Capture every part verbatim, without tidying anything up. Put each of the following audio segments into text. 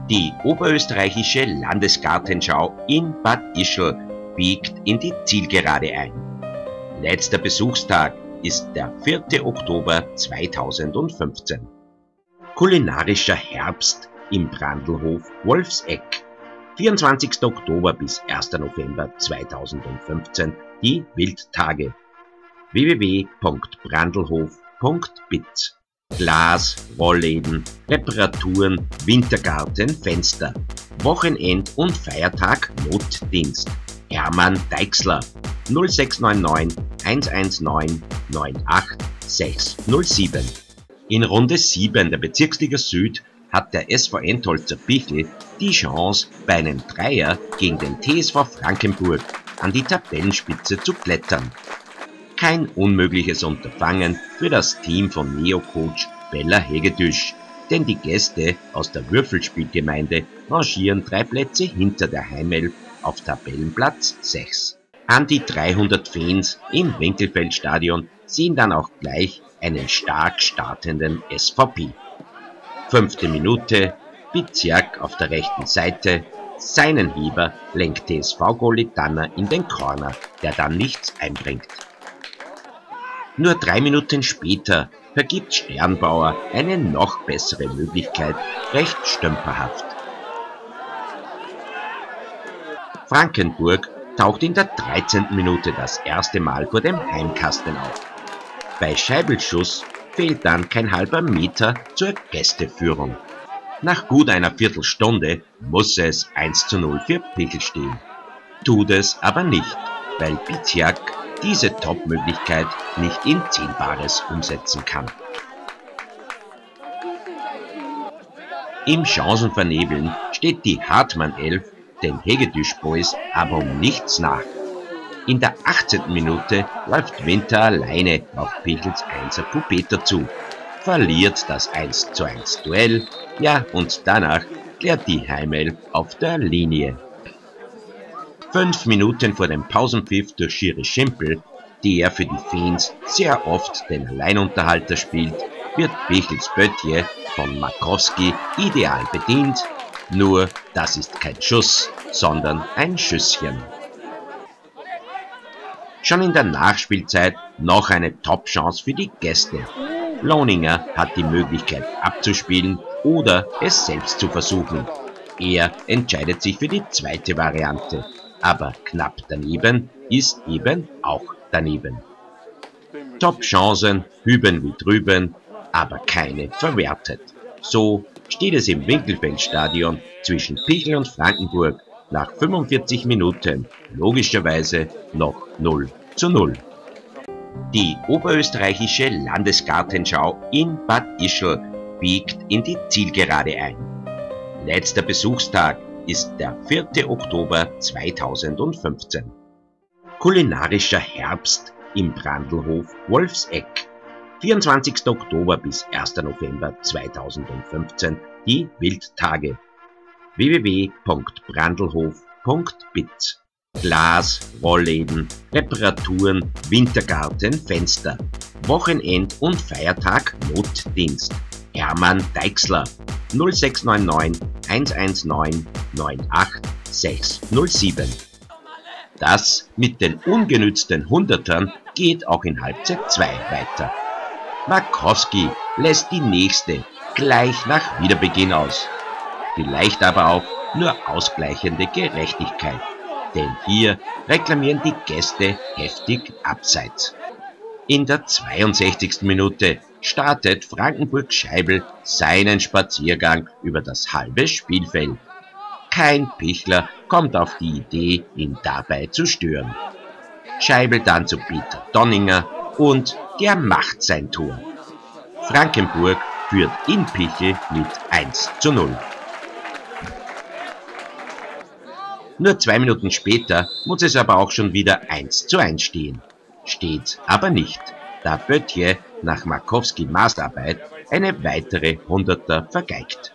Die oberösterreichische Landesgartenschau in Bad Ischl biegt in die Zielgerade ein. Letzter Besuchstag ist der vierte Oktober zweitausendfünfzehn. Kulinarischer Herbst im Brandlhof Wolfseck. vierundzwanzigster Oktober bis erster November zweitausendfünfzehn die Wildtage. w w w punkt brandlhof punkt b i z Glas, Rollläden, Reparaturen, Wintergarten, Fenster. Wochenend- und Feiertag Notdienst. Hermann Deixler null sechs neun neun eins eins neun neun acht sechs null sieben. In Runde sieben der Bezirksliga Süd hat der S V Entholzer Bichl die Chance, bei einem Dreier gegen den T S V Frankenburg an die Tabellenspitze zu klettern. Kein unmögliches Unterfangen für das Team von Neo-Coach Bella Hegedüsch, denn die Gäste aus der Würfelspielgemeinde rangieren drei Plätze hinter der Heimelf auf Tabellenplatz sechs. An die dreihundert Fans im Winkelfeldstadion sehen dann auch gleich einen stark startenden S V P. Fünfte Minute, Biziak auf der rechten Seite, seinen Heber lenkt T S V-Goalie Danner in den Corner, der dann nichts einbringt. Nur drei Minuten später vergibt Sternbauer eine noch bessere Möglichkeit, recht stümperhaft. Frankenburg taucht in der dreizehnten Minute das erste Mal vor dem Heimkasten auf. Bei Scheibelschuss fehlt dann kein halber Meter zur Gästeführung. Nach gut einer Viertelstunde muss es eins zu null für Bichl stehen. Tut es aber nicht, weil Biziak diese Top-Möglichkeit nicht in Zählbares umsetzen kann. Im Chancenvernebeln steht die Hartmann-Elf den Hegedüsch-Boys aber um nichts nach. In der achtzehnten Minute läuft Winter alleine auf Bichls Einser Pupeter zu, verliert das eins zu eins Duell, ja und danach klärt die Heimelf auf der Linie. Fünf Minuten vor dem Pausenpfiff durch Schiri Schimpel, der für die Fans sehr oft den Alleinunterhalter spielt, wird Bichls Böttje von Markowski ideal bedient, nur das ist kein Schuss, sondern ein Schüsschen. Schon in der Nachspielzeit noch eine Top-Chance für die Gäste. Lohninger hat die Möglichkeit abzuspielen oder es selbst zu versuchen. Er entscheidet sich für die zweite Variante. Aber knapp daneben ist eben auch daneben. Top-Chancen hüben wie drüben, aber keine verwertet. So steht es im Winkelfeldstadion zwischen Bichl und Frankenburg nach fünfundvierzig Minuten logischerweise noch null zu null. Die oberösterreichische Landesgartenschau in Bad Ischl biegt in die Zielgerade ein. Letzter Besuchstag ist der vierte Oktober zweitausendfünfzehn. Kulinarischer Herbst im Brandlhof Wolfseck. vierundzwanzigster Oktober bis erster November zweitausendfünfzehn die Wildtage. w w w punkt brandlhof punkt b i z Glas, Rollläden, Reparaturen, Wintergarten, Fenster. Wochenend- und Feiertag Notdienst. Hermann Deixler null sechs neun neun eins eins neun neun acht sechs null sieben. Das mit den ungenützten Hundertern geht auch in Halbzeit zwei weiter. Markowski lässt die nächste gleich nach Wiederbeginn aus. Vielleicht aber auch nur ausgleichende Gerechtigkeit, denn hier reklamieren die Gäste heftig abseits. In der zweiundsechzigsten Minute startet Frankenburg Scheibel seinen Spaziergang über das halbe Spielfeld. Kein Pichler kommt auf die Idee, ihn dabei zu stören. Scheibel dann zu Peter Donninger und der macht sein Tor. Frankenburg führt in Bichl mit eins zu null. Nur zwei Minuten später muss es aber auch schon wieder eins zu eins stehen. Steht aber nicht, da Böttje nach Markowski Maßarbeit eine weitere Hunderter vergeigt.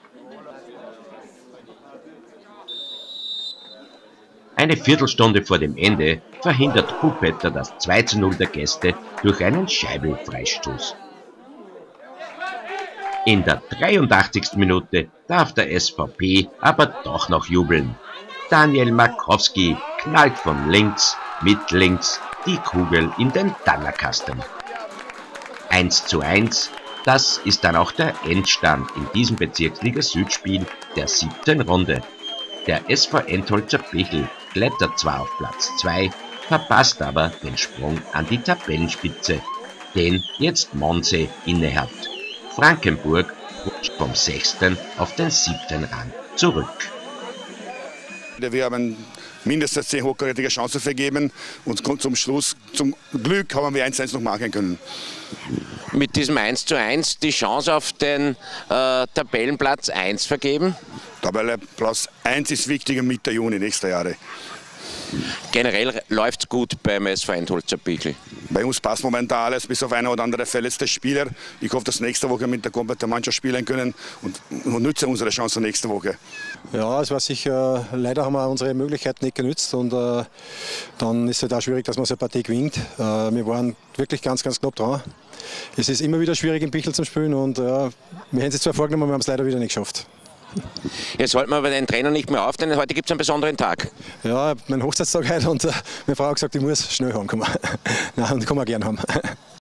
Eine Viertelstunde vor dem Ende verhindert Pupeter das zwei zu null der Gäste durch einen Scheibel-Freistoß. In der dreiundachtzigsten Minute darf der S V P aber doch noch jubeln. Daniel Markowski knallt von links mit links die Kugel in den Tannerkasten. eins zu eins, das ist dann auch der Endstand in diesem Bezirksliga-Süd-Spiel der siebten Runde. Der S V Entholzer Bichl klettert zwar auf Platz zwei, verpasst aber den Sprung an die Tabellenspitze, den jetzt Monse innehat. Frankenburg rutscht vom sechsten auf den siebten Rang zurück. Wir haben mindestens zehn hochkarätige Chancen vergeben und zum Schluss, zum Glück, haben wir eins zu eins noch machen können. Mit diesem eins zu eins die Chance auf den äh, Tabellenplatz eins vergeben? Tabellenplatz eins ist wichtiger Mitte Juni nächster Jahre. Generell läuft es gut beim S V Entholzer Bichl. Bei uns passt momentan alles, bis auf eine oder andere verletzte Spieler. Ich hoffe, dass nächste Woche mit der kompletten Mannschaft spielen können und, und nutzen unsere Chance nächste Woche. Ja, es war sicher, leider haben wir unsere Möglichkeiten nicht genützt und äh, dann ist es halt auch schwierig, dass man so eine Partie gewinnt. Äh, wir waren wirklich ganz, ganz knapp dran. Es ist immer wieder schwierig im Bichl zu spielen und äh, wir haben es zwar vorgenommen, aber wir haben es leider wieder nicht geschafft. Jetzt halten wir aber den Trainer nicht mehr auf, denn heute gibt es einen besonderen Tag. Ja, mein Hochzeitstag heute und äh, meine Frau hat gesagt, ich muss schnell heimkommen. Nein, und kann man gerne haben.